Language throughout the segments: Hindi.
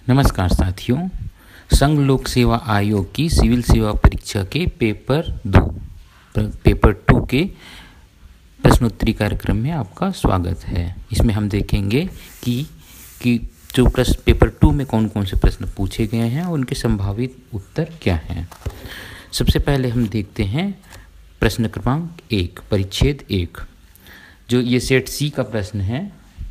नमस्कार साथियों। संघ लोक सेवा आयोग की सिविल सेवा परीक्षा के पेपर 2 के प्रश्नोत्तरी कार्यक्रम में आपका स्वागत है। इसमें हम देखेंगे कि जो प्रश्न पेपर 2 में कौन कौन से प्रश्न पूछे गए हैं और उनके संभावित उत्तर क्या हैं। सबसे पहले हम देखते हैं प्रश्न क्रमांक 1, परिच्छेद 1। जो ये सेट सी का प्रश्न है,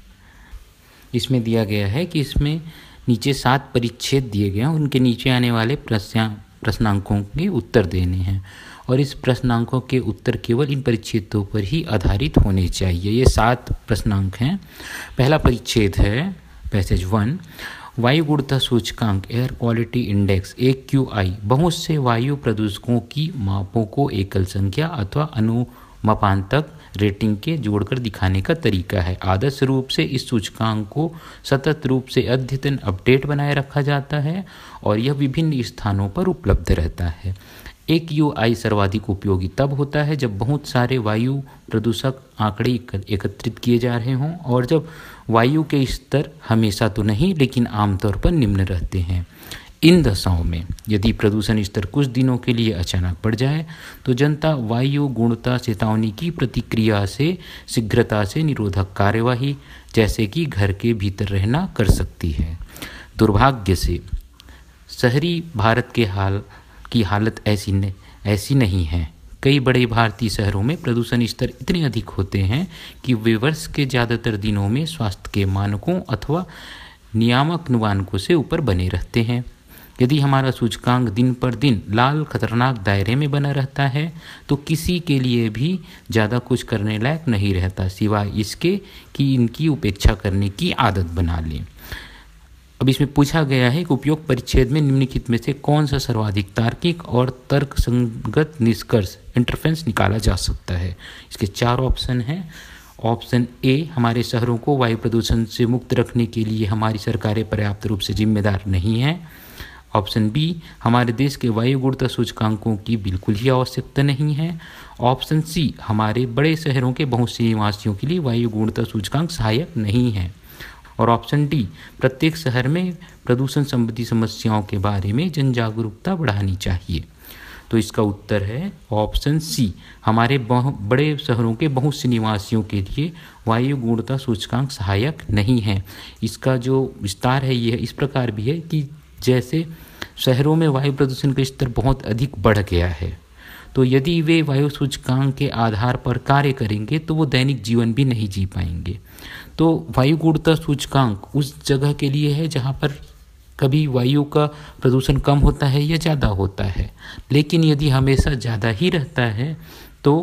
इसमें दिया गया है कि इसमें नीचे 7 परिच्छेद दिए गए हैं, उनके नीचे आने वाले प्रश्नांकों के उत्तर देने हैं और इस प्रश्नांकों के उत्तर केवल इन परिच्छेदों पर ही आधारित होने चाहिए। ये 7 प्रश्नांक हैं। पहला परिच्छेद है पैसेज 1, वायु गुणवत्ता सूचकांक एयर क्वालिटी इंडेक्स AQI बहुत से वायु प्रदूषकों की मापों को एकल संख्या अथवा अनुमापांतक रेटिंग के जोड़कर दिखाने का तरीका है। आदर्श रूप से इस सूचकांक को सतत रूप से अद्यतन अपडेट बनाए रखा जाता है और यह विभिन्न स्थानों पर उपलब्ध रहता है। AQI सर्वाधिक उपयोगी तब होता है जब बहुत सारे वायु प्रदूषक आंकड़े एकत्रित किए जा रहे हों और जब वायु के स्तर हमेशा तो नहीं लेकिन आमतौर पर निम्न रहते हैं। इन दशाओं में यदि प्रदूषण स्तर कुछ दिनों के लिए अचानक बढ़ जाए तो जनता वायु गुणवत्ता चेतावनी की प्रतिक्रिया से शीघ्रता से निरोधक कार्यवाही जैसे कि घर के भीतर रहना कर सकती है। दुर्भाग्य से शहरी भारत की हालत ऐसी नहीं है। कई बड़े भारतीय शहरों में प्रदूषण स्तर इतने अधिक होते हैं कि वे वर्ष के ज़्यादातर दिनों में स्वास्थ्य के मानकों अथवा नियामक मानकों से ऊपर बने रहते हैं। यदि हमारा सूचकांक दिन पर दिन लाल खतरनाक दायरे में बना रहता है तो किसी के लिए भी ज़्यादा कुछ करने लायक नहीं रहता, सिवाय इसके कि इनकी उपेक्षा करने की आदत बना लें। अब इसमें पूछा गया है कि उपयुक्त परिच्छेद में निम्नलिखित में से कौन सा सर्वाधिक तार्किक और तर्कसंगत निष्कर्ष इंटरफेरेंस निकाला जा सकता है। इसके 4 ऑप्शन हैं। ऑप्शन ए, हमारे शहरों को वायु प्रदूषण से मुक्त रखने के लिए हमारी सरकारें पर्याप्त रूप से जिम्मेदार नहीं हैं। ऑप्शन बी, हमारे देश के वायु गुणवत्ता सूचकांकों की बिल्कुल ही आवश्यकता नहीं है। ऑप्शन सी, हमारे बड़े शहरों के बहुत से निवासियों के लिए वायु गुणवत्ता सूचकांक सहायक नहीं है। और ऑप्शन डी, प्रत्येक शहर में प्रदूषण संबंधी समस्याओं के बारे में जन जागरूकता बढ़ानी चाहिए। तो इसका उत्तर है ऑप्शन सी, हमारे बड़े शहरों के बहुत से निवासियों के लिए वायु गुणवत्ता सूचकांक सहायक नहीं है। इसका जो विस्तार है ये इस प्रकार भी है कि जैसे शहरों में वायु प्रदूषण का स्तर बहुत अधिक बढ़ गया है तो यदि वे वायु सूचकांक के आधार पर कार्य करेंगे तो वो दैनिक जीवन भी नहीं जी पाएंगे। तो वायु गुणवत्ता सूचकांक उस जगह के लिए है जहाँ पर कभी वायु का प्रदूषण कम होता है या ज़्यादा होता है, लेकिन यदि हमेशा ज़्यादा ही रहता है तो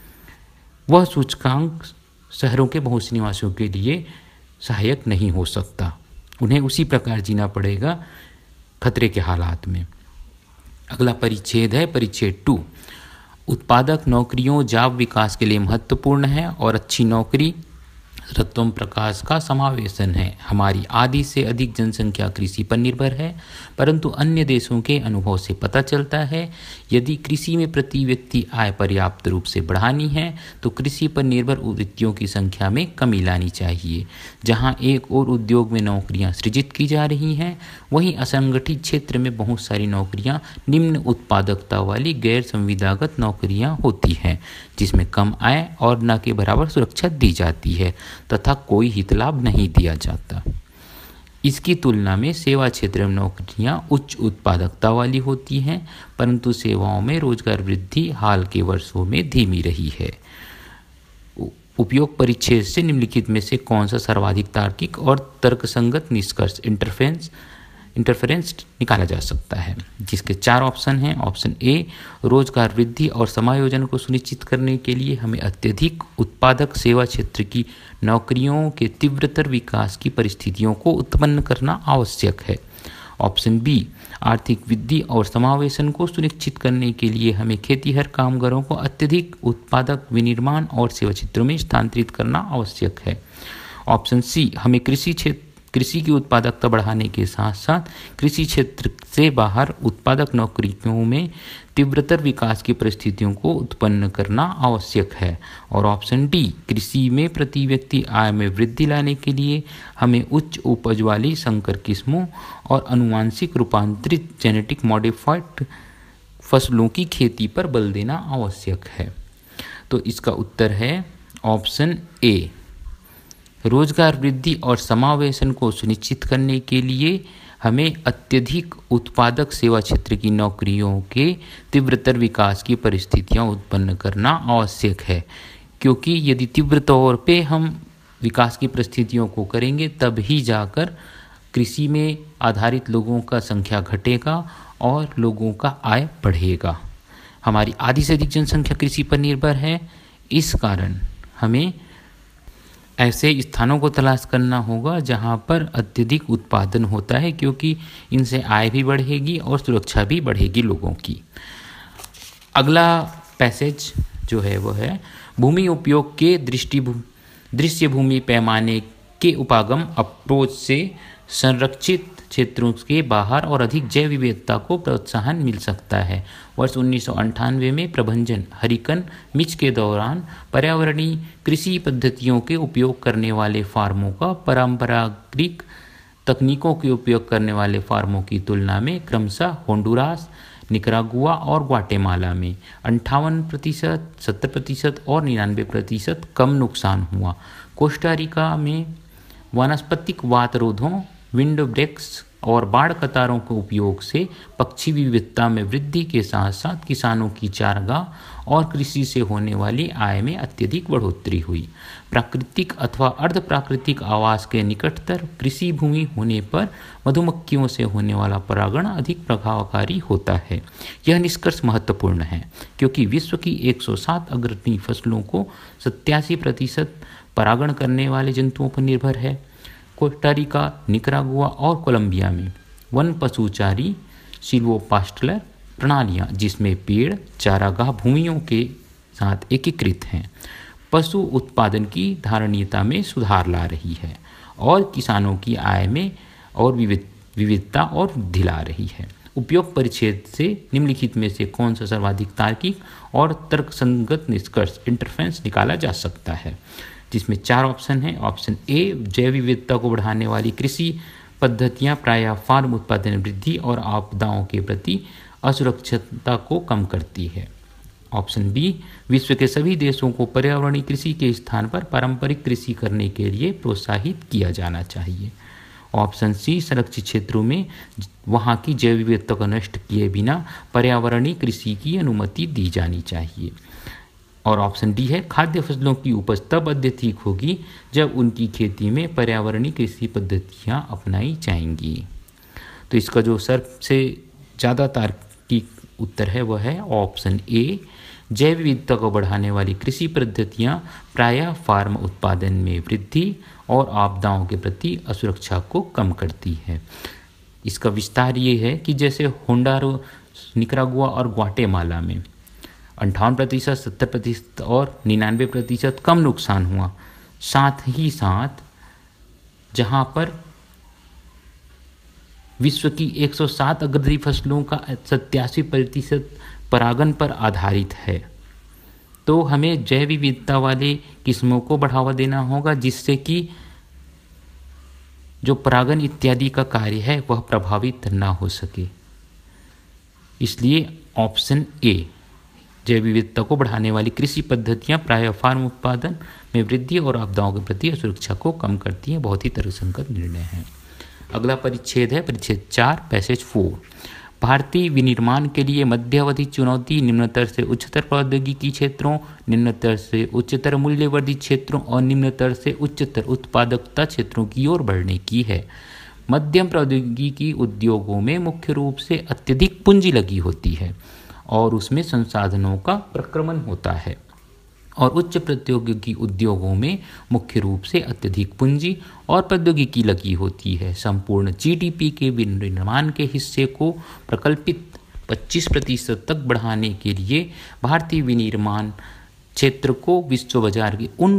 वह सूचकांक शहरों के बहुत से निवासियों के लिए सहायक नहीं हो सकता। उन्हें उसी प्रकार जीना पड़ेगा खतरे के हालात में। अगला परिच्छेद है परिच्छेद 2, उत्पादक नौकरियों जॉब विकास के लिए महत्वपूर्ण है और अच्छी नौकरी रत्वम प्रकाश का समावेशन है। हमारी आधी से अधिक जनसंख्या कृषि पर निर्भर है, परंतु अन्य देशों के अनुभव से पता चलता है यदि कृषि में प्रति व्यक्ति आय पर्याप्त रूप से बढ़ानी है तो कृषि पर निर्भर वृत्तियों की संख्या में कमी लानी चाहिए। जहां एक और उद्योग में नौकरियां सृजित की जा रही हैं, वहीं असंगठित क्षेत्र में बहुत सारी नौकरियां निम्न उत्पादकता वाली गैर संविदागत नौकरियां होती हैं, जिसमें कम आय और न के बराबर सुरक्षा दी जाती है तथा कोई हित लाभ नहीं दिया जाता। इसकी तुलना में सेवा क्षेत्र में नौकरियां उच्च उत्पादकता वाली होती हैं, परंतु सेवाओं में रोजगार वृद्धि हाल के वर्षों में धीमी रही है। उपयोग परिच्छेद से निम्नलिखित में से कौन सा सर्वाधिक तार्किक और तर्कसंगत निष्कर्ष इंटरफेरेंस निकाला जा सकता है। जिसके 4 ऑप्शन हैं। ऑप्शन ए, रोजगार वृद्धि और समायोजन को सुनिश्चित करने के लिए हमें अत्यधिक उत्पादक सेवा क्षेत्र की नौकरियों के तीव्रतर विकास की परिस्थितियों को उत्पन्न करना आवश्यक है। ऑप्शन बी, आर्थिक वृद्धि और समावेशन को सुनिश्चित करने के लिए हमें खेतीहर कामगारों को अत्यधिक उत्पादक विनिर्माण और सेवा क्षेत्रों में स्थानांतरित करना आवश्यक है। ऑप्शन सी, हमें कृषि क्षेत्र कृषि की उत्पादकता बढ़ाने के साथ साथ कृषि क्षेत्र से बाहर उत्पादक नौकरियों में तीव्रतर विकास की परिस्थितियों को उत्पन्न करना आवश्यक है। और ऑप्शन डी, कृषि में प्रति व्यक्ति आय में वृद्धि लाने के लिए हमें उच्च उपज वाली संकर किस्मों और अनुवांशिक रूपांतरित जेनेटिक मॉडिफाइड फसलों की खेती पर बल देना आवश्यक है। तो इसका उत्तर है ऑप्शन ए। रोजगार वृद्धि और समावेशन को सुनिश्चित करने के लिए हमें अत्यधिक उत्पादक सेवा क्षेत्र की नौकरियों के तीव्रतर विकास की परिस्थितियां उत्पन्न करना आवश्यक है, क्योंकि यदि तीव्र तौर पे हम विकास की परिस्थितियों को करेंगे तब ही जाकर कृषि में आधारित लोगों का संख्या घटेगा और लोगों का आय बढ़ेगा। हमारी आधी से अधिक जनसंख्या कृषि पर निर्भर है, इस कारण हमें ऐसे स्थानों को तलाश करना होगा जहां पर अत्यधिक उत्पादन होता है, क्योंकि इनसे आय भी बढ़ेगी और सुरक्षा भी बढ़ेगी लोगों की। अगला पैसेज जो है वो है भूमि उपयोग के दृश्य भूमि पैमाने के उपागम अप्रोच से संरक्षित क्षेत्रों के बाहर और अधिक जैव विविधता को प्रोत्साहन मिल सकता है। वर्ष 1998 में प्रभंजन हरिकन मिच के दौरान पर्यावरणीय कृषि पद्धतियों के उपयोग करने वाले फार्मों का पारंपरिक तकनीकों के उपयोग करने वाले फार्मों की तुलना में क्रमशः होंडुरास, निकरागुआ और ग्वाटेमाला में 58%, 70% और 99% कम नुकसान हुआ। कोस्टा रिका में वानस्पतिक वातरोधों, विंड ब्रेक्स और बाढ़ कतारों के उपयोग से पक्षी विविधता में वृद्धि के साथ साथ किसानों की चारागाह और कृषि से होने वाली आय में अत्यधिक बढ़ोतरी हुई। प्राकृतिक अथवा अर्ध प्राकृतिक आवास के निकटतर कृषि भूमि होने पर मधुमक्खियों से होने वाला परागण अधिक प्रभावकारी होता है। यह निष्कर्ष महत्वपूर्ण है क्योंकि विश्व की 107 अग्रणी फसलों को 87% परागण करने वाले जंतुओं पर निर्भर है। कोस्टा रिका, निकरागुआ और कोलंबिया में वन पशुचारी सिल्वोपास्टलर प्रणालियाँ, जिसमें पेड़ चारागाह भूमियों के साथ एकीकृत हैं, पशु उत्पादन की धारणीयता में सुधार ला रही है और किसानों की आय में और विविधता और वृद्धि ला रही है। उपयोग परिच्छेद से निम्नलिखित में से कौन सा सर्वाधिक तार्किक और तर्कसंगत निष्कर्ष इंटरफेरेंस निकाला जा सकता है, जिसमें 4 ऑप्शन हैं। ऑप्शन ए, जैव विविधता को बढ़ाने वाली कृषि पद्धतियां प्रायः फार्म उत्पादन वृद्धि और आपदाओं के प्रति असुरक्षितता को कम करती है। ऑप्शन बी, विश्व के सभी देशों को पर्यावरणीय कृषि के स्थान पर पारंपरिक कृषि करने के लिए प्रोत्साहित किया जाना चाहिए। ऑप्शन सी, संरक्षित क्षेत्रों में वहाँ की जैव विविधता को नष्ट किए बिना पर्यावरणीय कृषि की अनुमति दी जानी चाहिए। और ऑप्शन डी है, खाद्य फसलों की उपज तब अधिक होगी जब उनकी खेती में पर्यावरणीय कृषि पद्धतियां अपनाई जाएंगी। तो इसका जो सबसे ज़्यादा तार्किक उत्तर है वह है ऑप्शन ए, जैव विविधता को बढ़ाने वाली कृषि पद्धतियां प्रायः फार्म उत्पादन में वृद्धि और आपदाओं के प्रति असुरक्षा को कम करती है। इसका विस्तार ये है कि जैसे होंडुरास, निकरागुआ और ग्वाटेमाला में 58%, 70% और 99% कम नुकसान हुआ। साथ ही साथ जहां पर विश्व की 107 अग्रणी फसलों का 87% परागण पर आधारित है, तो हमें जैव विविधता वाले किस्मों को बढ़ावा देना होगा जिससे कि जो परागण इत्यादि का कार्य है वह प्रभावित ना हो सके। इसलिए ऑप्शन ए, जैव विविधता को बढ़ाने वाली कृषि पद्धतियां प्रायः फार्म उत्पादन में वृद्धि और आपदाओं के प्रति असुरक्षा को कम करती हैं, बहुत ही तर्कसंगत निर्णय है। अगला परिच्छेद है परिच्छेद 4, पैसेज 4। भारतीय विनिर्माण के लिए मध्यावधि चुनौती निम्नतर से उच्चतर प्रौद्योगिकी क्षेत्रों, निम्नतर से उच्चतर मूल्यवर्धित क्षेत्रों और निम्नतर से उच्चतर उत्पादकता क्षेत्रों की ओर बढ़ने की है। मध्यम प्रौद्योगिकी उद्योगों में मुख्य रूप से अत्यधिक पूंजी लगी होती है और उसमें संसाधनों का प्रक्रमण होता है, और उच्च प्रौद्योगिकी उद्योगों में मुख्य रूप से अत्यधिक पूंजी और प्रौद्योगिकी लगी होती है। संपूर्ण जीडीपी के विनिर्माण के हिस्से को प्रकल्पित 25% तक बढ़ाने के लिए भारतीय विनिर्माण क्षेत्र को विश्व बाजार के उन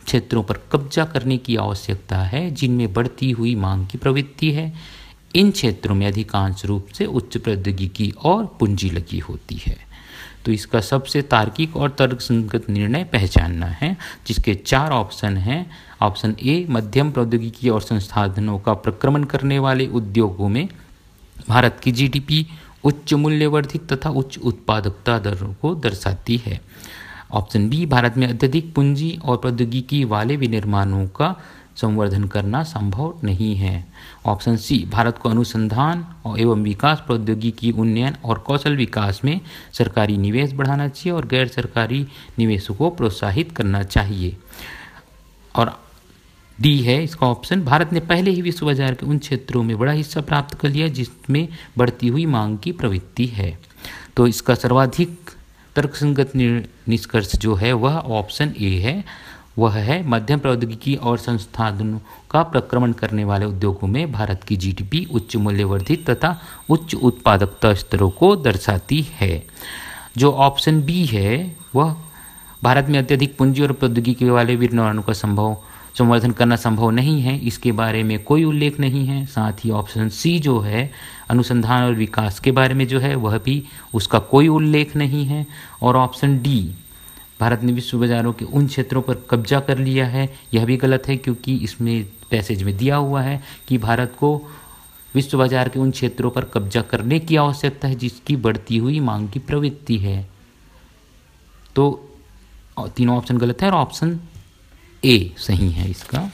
क्षेत्रों पर कब्जा करने की आवश्यकता है जिनमें बढ़ती हुई मांग की प्रवृत्ति है। इन क्षेत्रों में अधिकांश रूप से उच्च प्रौद्योगिकी और पूंजी लगी होती है। तो इसका सबसे तार्किक और तर्कसंगत निर्णय पहचानना है, जिसके 4 ऑप्शन हैं। ऑप्शन ए, मध्यम प्रौद्योगिकी और संसाधनों का प्रक्रमण करने वाले उद्योगों में भारत की जीडीपी उच्च मूल्यवर्धित तथा उच्च उत्पादकता दरों को दर्शाती है। ऑप्शन बी, भारत में अत्यधिक पूंजी और प्रौद्योगिकी वाले विनिर्माणों का संवर्धन करना संभव नहीं है। ऑप्शन सी, भारत को अनुसंधान एवं विकास, प्रौद्योगिकी उन्नयन और कौशल विकास में सरकारी निवेश बढ़ाना चाहिए और गैर सरकारी निवेशों को प्रोत्साहित करना चाहिए। और डी है इसका ऑप्शन, भारत ने पहले ही विश्व बाजार के उन क्षेत्रों में बड़ा हिस्सा प्राप्त कर लिया जिसमें बढ़ती हुई मांग की प्रवृत्ति है। तो इसका सर्वाधिक तर्कसंगत निष्कर्ष जो है वह ऑप्शन ए है। वह है मध्यम प्रौद्योगिकी और संसाधनों का प्रक्रमण करने वाले उद्योगों में भारत की जीडीपी उच्च मूल्यवर्धित तथा उच्च उत्पादकता स्तरों को दर्शाती है। जो ऑप्शन बी है वह भारत में अत्यधिक पूंजी और प्रौद्योगिकी वाले विनिर्माणों का संवर्धन करना संभव नहीं है, इसके बारे में कोई उल्लेख नहीं है। साथ ही ऑप्शन सी जो है अनुसंधान और विकास के बारे में जो है वह भी उसका कोई उल्लेख नहीं है। और ऑप्शन डी, भारत ने विश्व बाजारों के उन क्षेत्रों पर कब्जा कर लिया है, यह भी गलत है, क्योंकि इसमें पैसेज में दिया हुआ है कि भारत को विश्व बाजार के उन क्षेत्रों पर कब्जा करने की आवश्यकता है जिसकी बढ़ती हुई मांग की प्रवृत्ति है। तो तीनों ऑप्शन गलत है और ऑप्शन ए सही है इसका।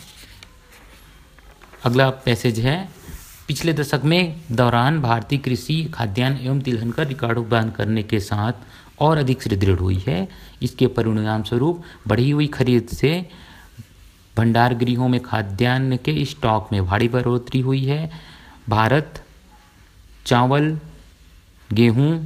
अगला पैसेज है, पिछले दशक में दौरान भारतीय कृषि खाद्यान्न एवं तिलहन का रिकॉर्ड उत्पादन करने के साथ और अधिक सुदृढ़ हुई है। इसके परिणाम स्वरूप बढ़ी हुई खरीद से भंडार गृहों में खाद्यान्न के स्टॉक में भारी बढ़ोतरी हुई है। भारत चावल, गेहूं,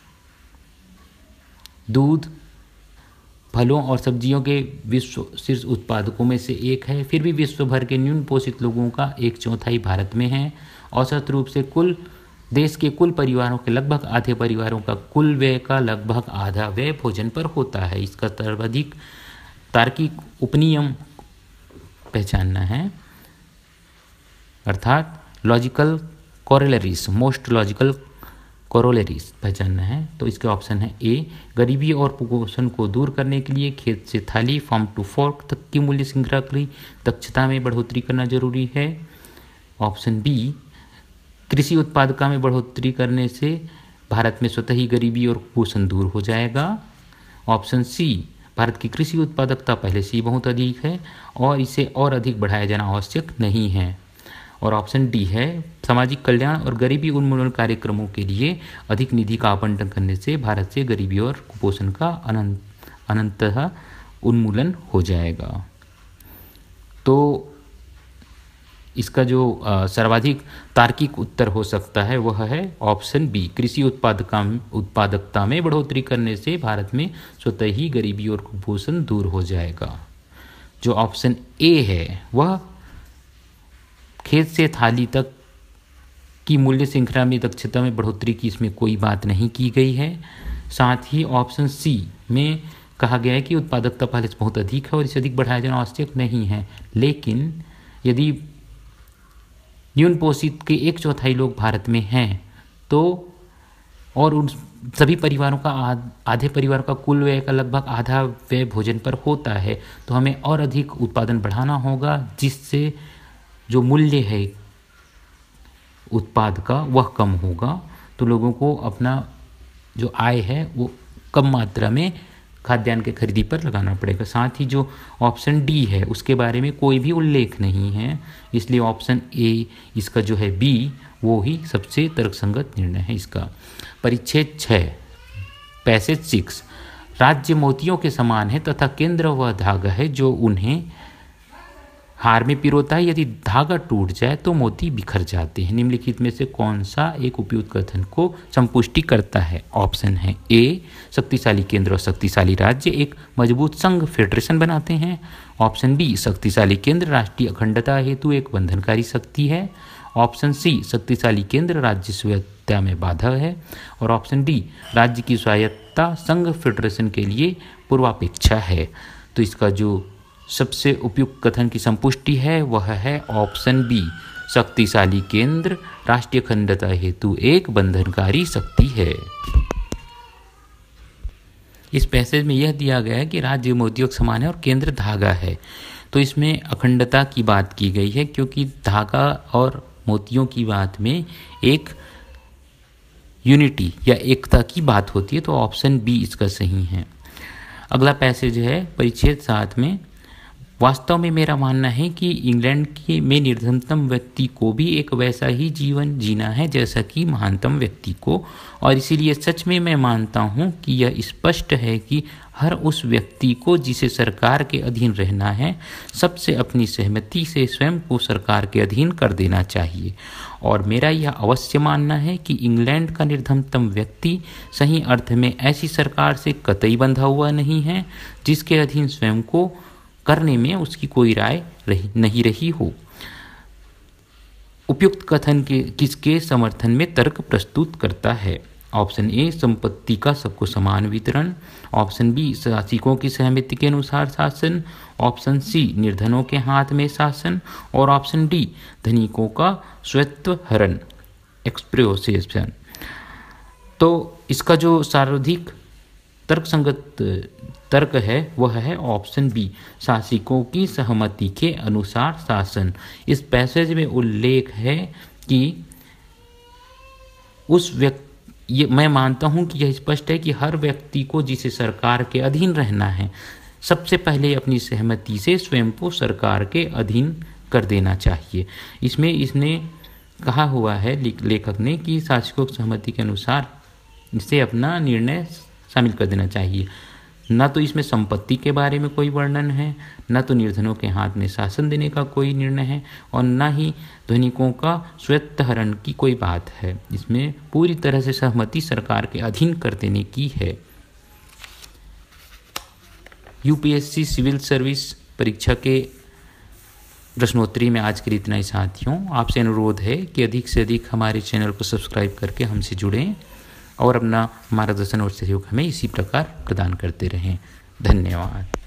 दूध, फलों और सब्जियों के विश्व शीर्ष उत्पादकों में से एक है। फिर भी विश्व भर के न्यून पोषित लोगों का 1/4 भारत में है। औसत रूप से देश के कुल परिवारों के लगभग आधे परिवारों का कुल व्यय का लगभग आधा व्यय भोजन पर होता है। इसका सर्वाधिक तार्किक उपनियम पहचानना है, अर्थात logical corollaries, most logical corollaries पहचानना है। तो इसके ऑप्शन है ए, गरीबी और कुपोषण को दूर करने के लिए खेत से थाली, फार्म टू फोर्क तक की मूल्य श्रृंखला की दक्षता में बढ़ोतरी करना जरूरी है। ऑप्शन बी, कृषि उत्पादकता में बढ़ोतरी करने से भारत में स्वतः ही गरीबी और कुपोषण दूर हो जाएगा। ऑप्शन सी, भारत की कृषि उत्पादकता पहले से ही बहुत अधिक है और इसे और अधिक बढ़ाया जाना आवश्यक नहीं है। और ऑप्शन डी है, सामाजिक कल्याण और गरीबी उन्मूलन कार्यक्रमों के लिए अधिक निधि का आवंटन करने से भारत से गरीबी और कुपोषण का अनंतः उन्मूलन हो जाएगा। तो इसका जो सर्वाधिक तार्किक उत्तर हो सकता है वह है ऑप्शन बी, कृषि उत्पादकता में बढ़ोतरी करने से भारत में स्वतः ही गरीबी और कुपोषण दूर हो जाएगा। जो ऑप्शन ए है वह खेत से थाली तक की मूल्य श्रृंखला में दक्षता में बढ़ोतरी की इसमें कोई बात नहीं की गई है। साथ ही ऑप्शन सी में कहा गया है कि उत्पादकता पहले से बहुत अधिक है और इसे अधिक बढ़ाया जाना आवश्यक नहीं है, लेकिन यदि न्यून पोषित के 1/4 लोग भारत में हैं तो और उन सभी परिवारों का आधे परिवार का कुल व्यय का लगभग आधा व्यय भोजन पर होता है, तो हमें और अधिक उत्पादन बढ़ाना होगा जिससे जो मूल्य है उत्पाद का वह कम होगा। तो लोगों को अपना जो आय है वो कम मात्रा में खाद्यान्न के खरीदी पर लगाना पड़ेगा। साथ ही जो ऑप्शन डी है उसके बारे में कोई भी उल्लेख नहीं है, इसलिए ऑप्शन ए इसका जो है बी वो ही सबसे तर्कसंगत निर्णय है इसका। परिच्छेद 6 पैसेज 6, राज्य मोतियों के समान है तथा केंद्र वह धागा है जो उन्हें हार में पिरोता है। यदि धागा टूट जाए तो मोती बिखर जाते हैं। निम्नलिखित में से कौन सा एक उपयुक्त कथन को संपुष्टि करता है? ऑप्शन है ए, शक्तिशाली केंद्र और शक्तिशाली राज्य एक मजबूत संघ फेडरेशन बनाते हैं। ऑप्शन बी, शक्तिशाली केंद्र राष्ट्रीय अखंडता हेतु एक बंधनकारी शक्ति है। ऑप्शन सी, शक्तिशाली केंद्र राज्य स्वायत्तता में बाधा है। और ऑप्शन डी, राज्य की स्वायत्तता संघ फेडरेशन के लिए पूर्वापेक्षा है। तो इसका जो सबसे उपयुक्त कथन की संपुष्टि है वह है ऑप्शन बी, शक्तिशाली केंद्र राष्ट्रीय अखंडता हेतु एक बंधनकारी शक्ति है। इस पैसेज में यह दिया गया है कि राज्य मोतियों के समान है और केंद्र धागा है, तो इसमें अखंडता की बात की गई है, क्योंकि धागा और मोतियों की बात में एक यूनिटी या एकता की बात होती है, तो ऑप्शन बी इसका सही है। अगला पैसेज है परिच्छेद 7 में, वास्तव में मेरा मानना है कि इंग्लैंड में निर्धनतम व्यक्ति को भी एक वैसा ही जीवन जीना है जैसा कि महानतम व्यक्ति को, और इसीलिए सच में मैं मानता हूँ कि यह स्पष्ट है कि हर उस व्यक्ति को जिसे सरकार के अधीन रहना है सबसे अपनी सहमति से स्वयं को सरकार के अधीन कर देना चाहिए, और मेरा यह अवश्य मानना है कि इंग्लैंड का निर्धनतम व्यक्ति सही अर्थ में ऐसी सरकार से कतई बंधा हुआ नहीं है जिसके अधीन स्वयं को करने में उसकी कोई राय नहीं रही हो। उपयुक्त कथन के किसके समर्थन में तर्क प्रस्तुत करता है? ऑप्शन ए, संपत्ति का सबको समान वितरण। ऑप्शन बी, शासकों की सहमति के अनुसार शासन। ऑप्शन सी, निर्धनों के हाथ में शासन। और ऑप्शन डी, धनिकों का स्वायत्त हरण एक्सप्रोप्रिएशन। तो इसका जो सर्वाधिक तर्कसंगत तर्क है वह है ऑप्शन बी, शासकों की सहमति के अनुसार शासन। इस पैसेज में उल्लेख है कि मैं मानता हूं कि यह स्पष्ट है कि हर व्यक्ति को जिसे सरकार के अधीन रहना है सबसे पहले अपनी सहमति से स्वयं को सरकार के अधीन कर देना चाहिए। इसमें इसने कहा हुआ है लेखक ने कि शासकों की सहमति के अनुसार इसे अपना निर्णय शामिल कर देना चाहिए। न तो इसमें संपत्ति के बारे में कोई वर्णन है, न तो निर्धनों के हाथ में शासन देने का कोई निर्णय है, और न ही धनिकों का स्वायत्त हरण की कोई बात है। इसमें पूरी तरह से सहमति सरकार के अधीन कर देने की है। यूपीएससी सिविल सर्विस परीक्षा के प्रश्नोत्तरी में आज के लिए इतना ही साथियों। आपसे अनुरोध है कि अधिक से अधिक हमारे चैनल को सब्सक्राइब करके हमसे जुड़ें और अपना मार्गदर्शन और सहयोग हमें इसी प्रकार प्रदान करते रहें। धन्यवाद।